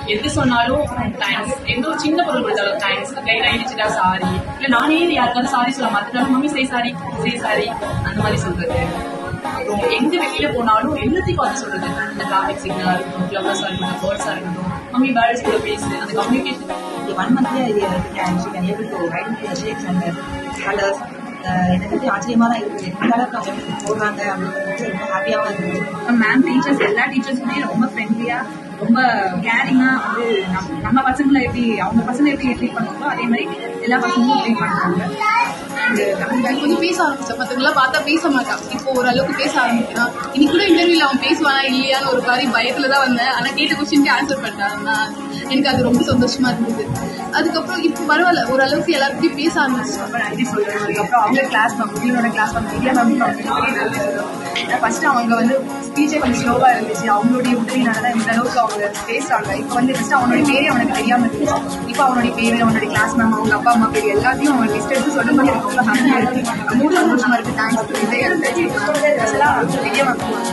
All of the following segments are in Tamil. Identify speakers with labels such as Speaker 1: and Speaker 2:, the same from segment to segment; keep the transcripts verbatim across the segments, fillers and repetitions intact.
Speaker 1: எது சொன்னாலும் தேங்க்ஸ், எந்த ஒரு சின்ன பொருள் கொடுத்தாலும் தேங்க்ஸ், லைட் ஆயிடுச்சுடா சாரி, இல்ல நானே யாருக்காவது சாரி சொல்ல மாட்டேன், mummy say sorry say sorry அந்த மாதிரி சொல்றது. அப்புறம் எங்க வெளியில போனாலும் எல்லாத்தையும் பார்த்து சொல்றது. இந்த டிராபிக் சிக்னலா இருக்கட்டும், ஃபிளவர்ஸா இருக்கட்டும், பேர்ட்ஸா இருக்கட்டும், மம்மி பேர்ட்ஸ் கூட பேசு, அந்த கம்யூனிகேஷன்.
Speaker 2: ஒன் மந்த்லயே கலர்ஸ் எனக்கு வந்து ஆச்சரியமா தான் இருக்குது. எந்த அளவுக்கு அவங்க போடுறாங்க அப்படின்னு ரொம்ப ஹாப்பியாகவும் இருக்குது.
Speaker 3: மேம் டீச்சர்ஸ் எல்லா டீச்சர்ஸுமே ரொம்ப ஃப்ரெண்ட்லியா ரொம்ப கேரிங்கா வந்து நம்ம பசங்களை எப்படி அவங்க பசங்களை எப்படி ட்ரீட் பண்ணுவாங்களோ அதே மாதிரி எல்லா பசங்களும் ட்ரீட் பண்ணுறாங்க.
Speaker 4: கொஞ்சம் பேச ஆரம்பிச்சேன். மற்றவங்களாம் பார்த்தா பேச மாட்டான், இப்போ ஓரளவுக்கு பேச ஆரம்பிக்கிறான். இன்னைக்கு கூட இன்டர்வியூல அவன் பேசுவானா இல்லையான்னு ஒரு மாதிரி பயத்துல தான் வந்தேன். ஆனா கேட்ட கொஸ்டினுக்கு ஆன்சர் பண்ணிட்டான். எனக்கு அது ரொம்ப சந்தோஷமா இருந்தது. அதுக்கப்புறம் இப்போ பரவாயில்ல, ஓரளவுக்கு எல்லாருக்கும் பேச ஆரம்பிச்சிட்டாங்க.
Speaker 3: நன்றி சொல்றேன். அதுக்கப்புறம் அவங்க கிளாஸ் மேம் உங்களோட கிளாஸ் மேம் இல்லையா மேம் ஃபர்ஸ்ட் அவங்க வந்து ஸ்பீச்சே கொஞ்சம் ஸ்லோவா இருந்துச்சு. அவங்களுடைய உதவினால தான் இந்த அளவுக்கு அவங்க பேசுறாங்க. இப்போ வந்து ஃபர்ஸ்ட் அவனுடைய பேரே அவனுக்கு தெரியாம இருந்துச்சு. இப்போ அவனுடைய பேரு, அவனுடைய கிளாஸ் மேம், அவங்க அப்பா அம்மா பேர் எல்லாத்தையும் அவங்க லிஸ்ட் எடுத்து சொல்லும்போது எனக்கு ரொம்ப ஹாப்பியா இருக்கு, ரொம்ப சந்தோஷமா இருக்கு. தேங்க்ஸ் டு விஜய் அந்த பெரிய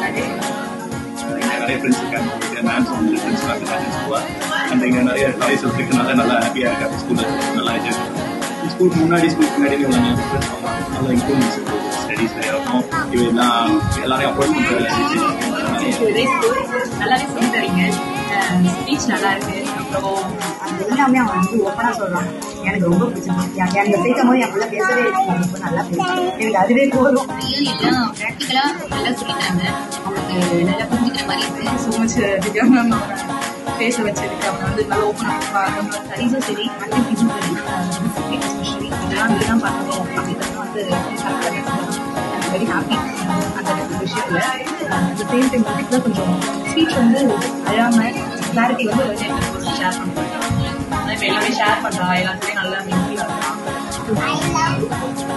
Speaker 5: நிறைய ஃப்ரெண்ட்ஸ் இருக்காங்க, மேம்ஸ் வந்து ஃப்ரெண்ட்ஸ்லாம் இருக்காங்க. அண்ட் இங்கே நிறைய டாய்ஸ் இருக்குனால நல்லா ஹாப்பியாக இருக்காங்க. ஸ்கூலில் நல்லா என்ஜாய் பண்ணுறாங்க. ஸ்கூலுக்கு முன்னாடி ஸ்கூலுக்கு முன்னாடி நல்லா டிஃப்ரென்ஸ் பண்ணுவாங்க. நல்லா இம்ப்ரூவ்மெண்ட்ஸ் இருக்குது ஸ்டடீஸில் இருக்கும். இது எல்லாம் எல்லாரையும் அப்ரோச் பண்ணுறது
Speaker 2: நல்லாவே சொல்லி தரீங்க. ஸ்பீச் நல்லா இருக்கு. அப்புறம் அது எல்லாமே அவன் வந்து ஓப்பனாக சொல்கிறான். எனக்கு ரொம்ப பிடிச்சிருக்கு. எனக்கு பேசும் போது என் பிள்ளை பேசவே ரொம்ப நல்லா பேசுவாங்க. எனக்கு அதுவே போதும்.
Speaker 4: எல்லாம் ப்ராக்டிக்கலா நல்லா சொல்லிட்டாங்க. அவனுக்கு நல்லா புரிஞ்சுக்கிற மாதிரி இருக்கு.
Speaker 3: ஸோ மச் திவ்யா மேம் பேச வச்சிருக்கு. அவங்க வந்து நல்லா ஓப்பன் ஆகிப்பாங்க.
Speaker 2: ஸ்டடீஸும் சரி, ஆக்டிவிட்டிஸும் சரி, எஸ்பெஷலி இதெல்லாம் இதெல்லாம் பார்க்கணும் அப்படின்றது வந்து வெரி ஹாப்பி அந்த விஷயத்தில். அந்த சேம் டைம் பர்டிகுலர் கொஞ்சம் ஸ்பீச் வந்து அழாமல் கிளாரிட்டி வந்து கொஞ்சம் ஷேர் பண்ணுறாங்க.
Speaker 1: இப்போ எல்லாமே ஷேர் பண்ணுறா, எல்லாத்துலேயும் நல்லா மிங்கிலாக இருக்கான்.